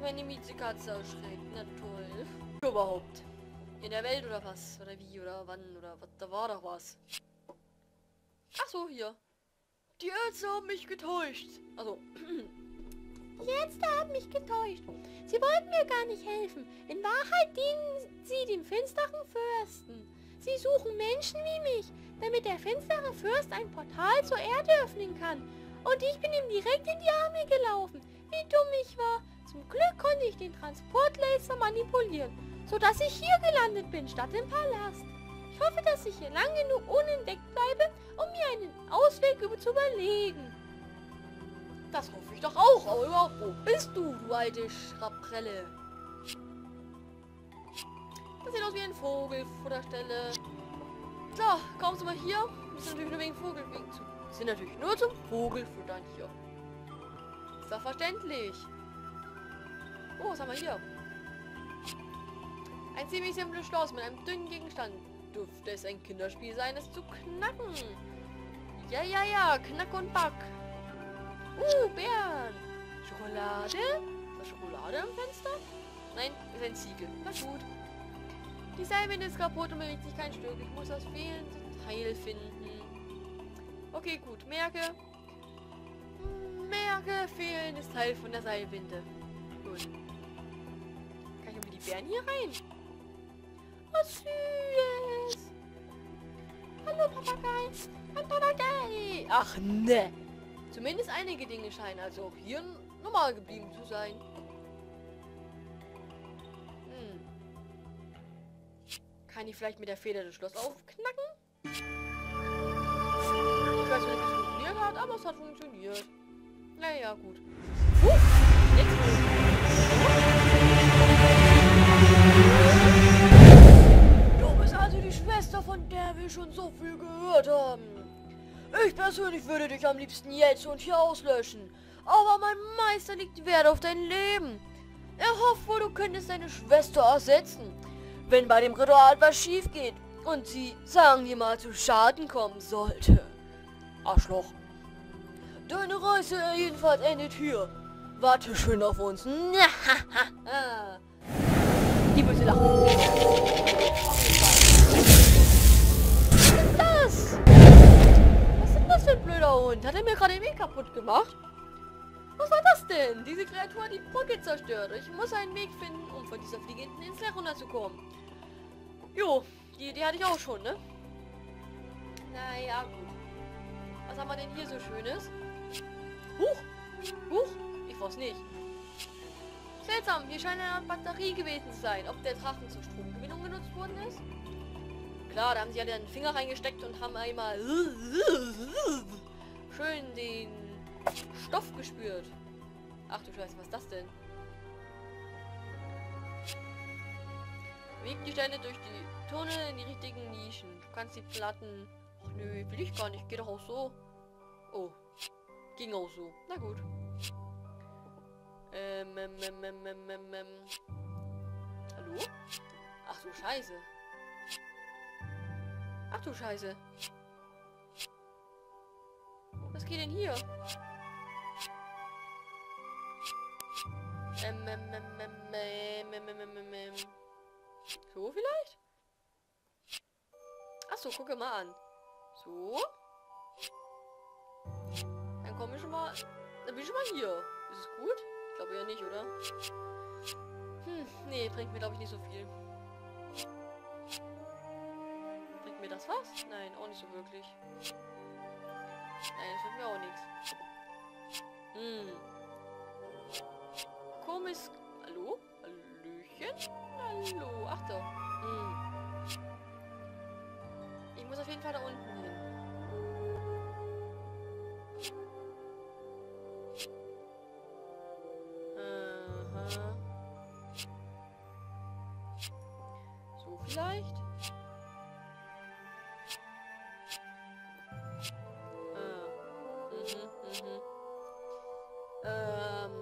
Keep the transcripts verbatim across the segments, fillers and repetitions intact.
gleich meine Miezekatze erschreckt. Na toll. Überhaupt. In der Welt oder was? Oder wie? Oder wann? Oder was? Da war doch was. Ach so, hier. Die Ärzte haben mich getäuscht. Also. Die Ärzte haben mich getäuscht. Sie wollten mir gar nicht helfen. In Wahrheit dienen sie dem finsteren Fürsten. Sie suchen Menschen wie mich, damit der finstere Fürst ein Portal zur Erde öffnen kann. Und ich bin ihm direkt in die Arme gelaufen. Wie dumm ich war. Zum Glück konnte ich den Transportlaser manipulieren, sodass ich hier gelandet bin, statt im Palast. Ich hoffe, dass ich hier lang genug unentdeckt bleibe, um mir einen Ausweg über zu überlegen. Das hoffe ich doch auch, aber wo bist du, du alte Schraprelle? Das sieht aus wie ein Vogelfutterstelle. So, kommen Sie mal hier. Wir sind natürlich nur wegen Vogel. Wegen zu, sind natürlich nur zum Vogelfuttern hier. Ist doch verständlich. Oh, was haben wir hier? Ein ziemlich simples Schloss mit einem dünnen Gegenstand. Dürfte es ein Kinderspiel sein, es zu knacken? Ja, ja, ja, knack und back. Uh, Bären. Schokolade? Ist da Schokolade am Fenster? Nein, ist ein Ziegel. Na gut. Die Seilwinde ist kaputt und bewegt sich kein Stück. Ich muss das fehlende Teil finden. Okay, gut. Merke. Merke, fehlendes Teil von der Seilwinde. Gut. Kann ich irgendwie die Bären hier rein? Was süß. Hallo, Papagei. Ein Papagei. Ach, ne. Zumindest einige Dinge scheinen also auch hier normal geblieben zu sein. Hm. Kann ich vielleicht mit der Feder das Schloss aufknacken? Ich weiß nicht, wie es funktioniert hat, aber es hat funktioniert. Naja, gut. Uh, du bist also die Schwester, von der wir schon so viel gehört haben. Ich persönlich würde dich am liebsten jetzt und hier auslöschen. Aber mein Meister legt Wert auf dein Leben. Er hofft wohl, du könntest deine Schwester ersetzen, wenn bei dem Ritual was schief geht und sie, sagen wir mal, zu Schaden kommen sollte. Arschloch. Deine Reise jedenfalls endet hier. Warte schön auf uns. Die böse Lache. Was ist das? Was für ein blöder Hund? Hat er mir gerade den Weg kaputt gemacht? Was war das denn? Diese Kreatur hat die Brücke zerstört. Ich muss einen Weg finden, um von dieser fliegenden Insel herunterzukommen. Jo, die Idee hatte ich auch schon, ne? Naja, gut. Was haben wir denn hier so Schönes? Huch! Huch! Ich weiß nicht. Seltsam, hier scheint eine Batterie gewesen zu sein. Ob der Drachen zur Stromgewinnung genutzt worden ist? Klar, da haben sie ja den Finger reingesteckt und haben einmal schön den Stoff gespürt. Ach du Scheiße, was ist das denn? Weg die Steine durch die Tunnel in die richtigen Nischen. Du kannst die Platten... Ach nö, will ich gar nicht. Geht doch auch so. Oh. Ging auch so. Na gut. Ähm, ähm, ähm, ähm, ähm, ähm, ähm. Hallo? Ach so, Scheiße. Ach du Scheiße. Was geht denn hier? Ähm, ähm, ähm, ähm, ähm, ähm, ähm, ähm, ähm. So vielleicht? Ach so, gucke mal an. So. Dann kommen wir schon mal... Dann bin ich schon mal hier. Ist es gut? Ich glaube ja nicht, oder? Hm, nee, bringt mir glaube ich nicht so viel. Bringt mir das was? Nein, auch nicht so wirklich. Nein, das bringt mir auch nichts. Hm. Komisch. Hallo? Hallöchen? Hallo. Ach doch. Hm. Ich muss auf jeden Fall da unten hin. Aha. So vielleicht? Ah. Mhm, mhm. Ähm.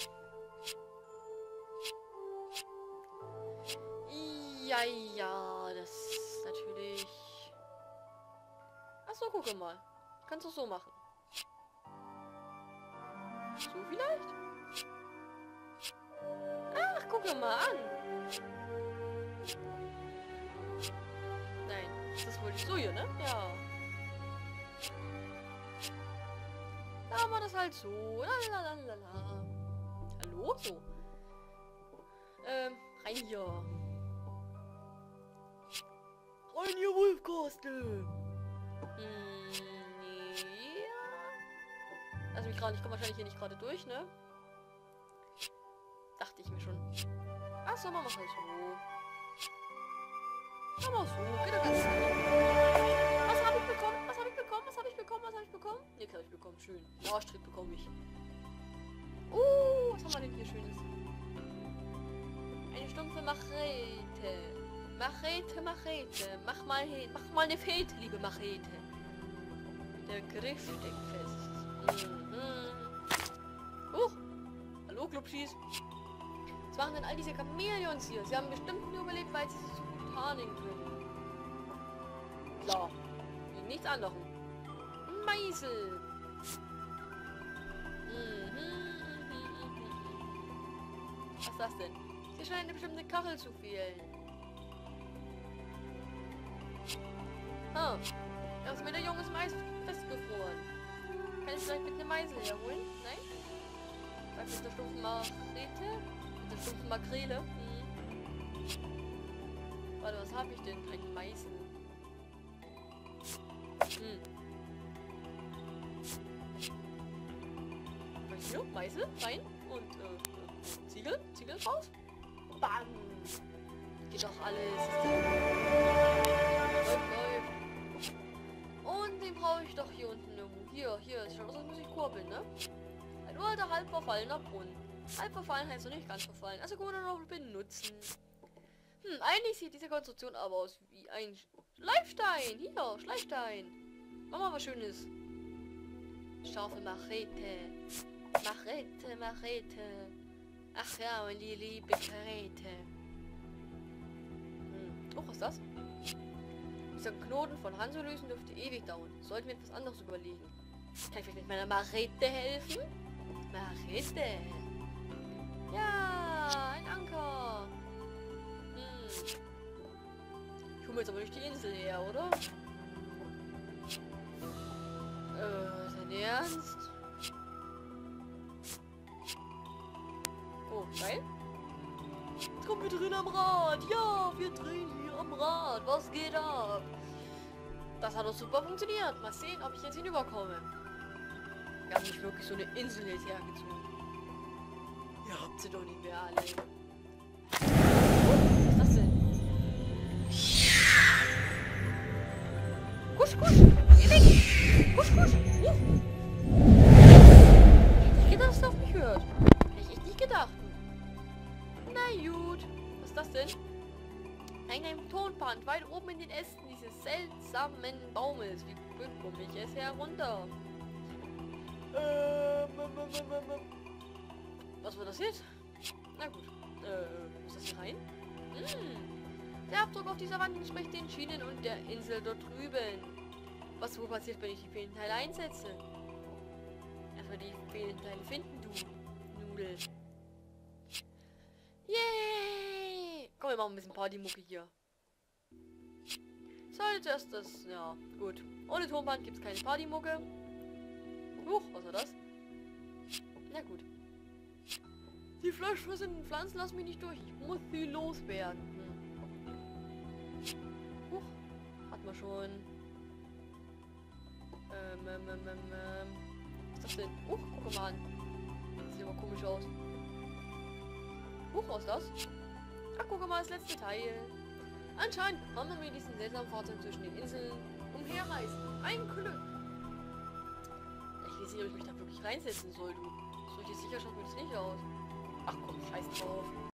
Ja, ja, das ist natürlich... Achso, gucke mal. Kannst du so machen. So vielleicht? Gucke mal an. Nein, das wollte ich so hier, ne? Ja. Da haben wir das halt so. Lalalala. Hallo? So. Ähm, rein hier. Rein hier, Wolfkastel. Hm, ja. Also mich gerade, ich komme wahrscheinlich hier nicht gerade durch, ne? Dachte ich mir schon. Achso, machen wir es halt so. Machen wir so, geht doch ganz schnell. Was habe ich bekommen? Was habe ich bekommen? Was habe ich bekommen? Was habe ich bekommen? Nix habe ich bekommen. Schön. Einen Arschtritt bekomme ich. Uh, was haben wir denn hier Schönes? Eine stumpfe Machete. Machete, Machete. Mach mal hin. Mach mal eine Fete, liebe Machete. Der Griff steckt fest. Mhm. Uh. Hallo, Klubschis. Was machen denn all diese Chamäleons hier? Sie haben bestimmt nur überlebt, weil sie sich so gut tarnen können. Klar. Wegen nichts anderem. Meißel. Mhm, mhm, mhm, mhm. Was ist das denn? Hier scheint eine bestimmte Kachel zu fehlen. Ah. Da ist mir der junges Mais festgefroren. Kann ich vielleicht mit einer Meißel herholen? Nein? Vielleicht mit der stumpfen Machete? Mit der stumpfen Makrele? Hm. Warte, was habe ich denn? Ein Meißel. Hm. Was hier? Meißel? Rein? Und, äh, Ziegel? Ziegel raus? Bam! Geht doch alles. Läuft, läuft. Und den brauche ich doch hier unten irgendwo. Hier, hier. Schaut aus, als muss ich kurbeln, ne? Ein uralter, halb verfallener Brunnen. Halb verfallen heißt noch nicht ganz verfallen. Also kann man noch benutzen. Hm, eigentlich sieht diese Konstruktion aber aus wie ein Schleifstein. Hier, Schleifstein. Mach mal was Schönes. Scharfe Machete. Machete, Machete. Ach ja, und die liebe Geräte. Hm. Oh, was ist das? Dieser Knoten von Hanso lösen dürfte ewig dauern. Sollten wir etwas anderes überlegen. Kann ich vielleicht mit meiner Machete helfen? Machete. Ja, ein Anker. Hm. Ich hole mir jetzt aber nicht die Insel her, oder? Äh, ist dein Ernst? Oh, geil. Jetzt kommen wir drin am Rad. Ja, wir drehen hier am Rad. Was geht ab? Das hat doch super funktioniert. Mal sehen, ob ich jetzt hinüberkomme. Wir haben nicht wirklich so eine Insel jetzt hergezogen. Ihr habt sie doch nicht mehr alle. Oh, was ist das denn? Kusch, kusch! Geh weg! Kusch, kusch! Uh. Ich hätte nicht gedacht, dass es auf mich hört. Hätte ich echt nicht gedacht. Na gut. Was ist das denn? Hängt ein Tonband weit oben in den Ästen dieses seltsamen Baumes. Wie bekomme ich es herunter? Ähm, ähm, ähm, ähm, ähm. Was war das jetzt? Na gut. Äh, muss das hier rein? Hm. Der Abdruck auf dieser Wand entspricht den Schienen und der Insel dort drüben. Was wohl passiert, wenn ich die fehlenden Teile einsetze? Erstmal die fehlenden Teile finden, du Nudel. Yay! Komm, wir machen ein bisschen Partymucke hier. So, jetzt erst das. Ja, gut. Ohne Tonband gibt es keine Partymucke. Huch, was war das? Na gut. Die fleischfressenden Pflanzen lassen mich nicht durch. Ich muss sie loswerden. Hm. Huch, hat man schon. Ähm, ähm, ähm, ähm. Was ist das denn? Huch, guck mal an. Das sieht aber komisch aus. Huch, was ist das? Ach, guck mal, das letzte Teil. Anscheinend kann man mit diesem seltsamen Fahrzeug zwischen den Inseln umherreisen. Ein Glück. Ich weiß nicht, ob ich mich da wirklich reinsetzen soll, du. So richtig sicher schaut mir das nicht aus. Ach komm, scheiß drauf.